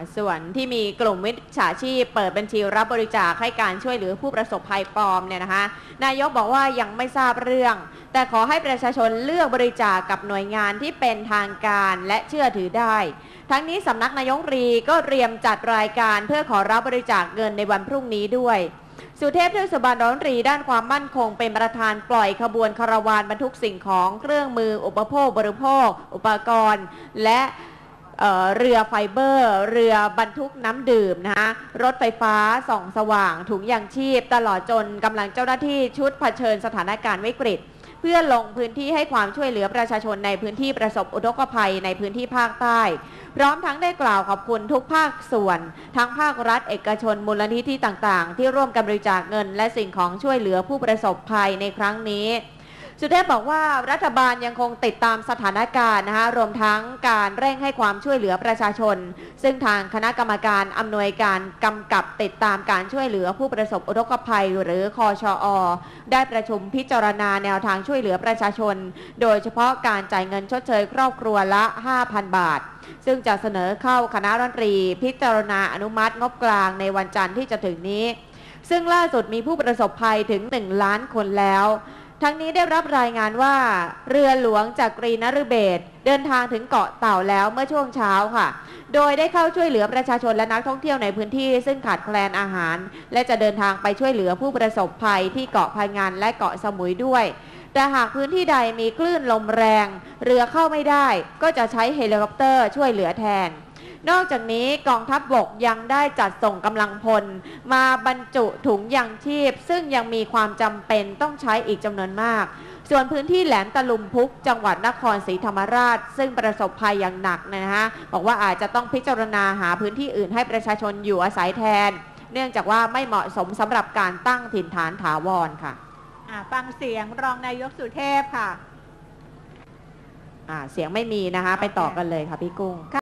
ส่วนที่มีกลุ่มมิจฉาชีพเปิดบัญชีรับบริจาคให้การช่วยเหลือผู้ประสบภัยปลอมเนี่ยนะคะนายกบอกว่ายังไม่ทราบเรื่อง แต่ขอให้ประชาชนเลือกบริจาคกับหน่วยงานที่เป็นทางการและเชื่อถือได้ทั้งนี้สำนักนายกรัฐมนตรีก็เตรียมจัดรายการเพื่อขอรับบริจาคเงินในวันพรุ่งนี้ด้วยสุเทพ เทือกสุบรรณ รัฐมนตรีด้านความมั่นคงเป็นประธานปล่อยขบวนคาราวานบรรทุกสิ่งของเครื่องมืออุปโภคบริโภคอุปกรณ์และเรือไฟเบอร์เรือบรรทุกน้ำดื่มนะคะรถไฟฟ้าส่องสว่างถุงยางชีพตลอดจนกำลังเจ้าหน้าที่ชุดเผชิญสถานการณ์วิกฤตเพื่อลงพื้นที่ให้ความช่วยเหลือประชาชนในพื้นที่ประสบอุทกภัยในพื้นที่ภาคใต้พร้อมทั้งได้กล่าวขอบคุณทุกภาคส่วนทั้งภาครัฐเอกชนมูลนิธิต่างๆที่ร่วมกันบริจาคเงินและสิ่งของช่วยเหลือผู้ประสบภัยในครั้งนี้สุเทพบอกว่ารัฐบาลยังคงติดตามสถานการณ์นะคะรวมทั้งการเร่งให้ความช่วยเหลือประชาชนซึ่งทางคณะกรรมการอำนวยการกำกับติดตามการช่วยเหลือผู้ประสบอุทกภัยหรือคชอ.ได้ประชุมพิจารณาแนวทางช่วยเหลือประชาชนโดยเฉพาะการจ่ายเงินชดเชยครอบครัวละ 5,000 บาทซึ่งจะเสนอเข้าคณะรัฐมนตรีพิจารณาอนุมัติงบกลางในวันจันทร์ที่จะถึงนี้ซึ่งล่าสุดมีผู้ประสบภัยถึง 1 ล้านคนแล้วทั้งนี้ได้รับรายงานว่าเรือหลวงจักรีนฤเบศรเดินทางถึงเกาะเต่าแล้วเมื่อช่วงเช้าค่ะโดยได้เข้าช่วยเหลือประชาชนและนักท่องเที่ยวในพื้นที่ซึ่งขาดแคลนอาหารและจะเดินทางไปช่วยเหลือผู้ประสบภัยที่เกาะพะงันและเกาะสมุยด้วยแต่หากพื้นที่ใดมีคลื่นลมแรงเรือเข้าไม่ได้ก็จะใช้เฮลิคอปเตอร์ช่วยเหลือแทนนอกจากนี้กองทัพบกยังได้จัดส่งกำลังพลมาบรรจุถุงยางชีพซึ่งยังมีความจำเป็นต้องใช้อีกจำนวนมากส่วนพื้นที่แหลมตะลุมพุกจังหวัดนครศรีธรรมราชซึ่งประสบภัยอย่างหนักนะคะบอกว่าอาจจะต้องพิจารณาหาพื้นที่อื่นให้ประชาชนอยู่อาศัยแทนเนื่องจากว่าไม่เหมาะสมสำหรับการตั้งถิ่นฐานถาวรค่ะฟังเสียงรองนายกสุเทพค่ะเสียงไม่มีนะคะไปต่อกันเลยค่ะพี่กุ้ง